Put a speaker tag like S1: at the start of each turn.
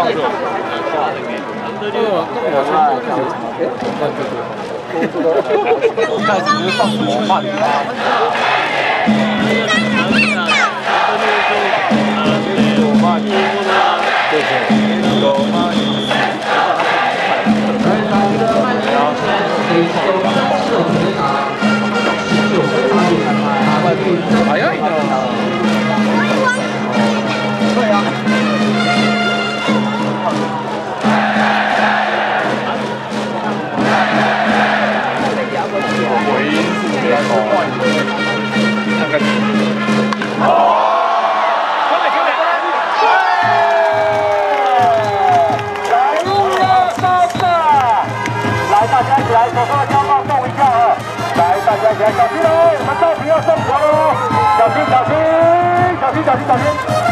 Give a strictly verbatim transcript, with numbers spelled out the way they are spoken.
S1: 开始就上去慢点。对对，有吗？早いな。对呀。回音是比较高，看看。快点，快点！来入了，大大！来，大家一起来，手上的胶棒动一下啊！来，大家一起来，小心哦，我们到底要送球喽！小心，小心，小心，小心，小心！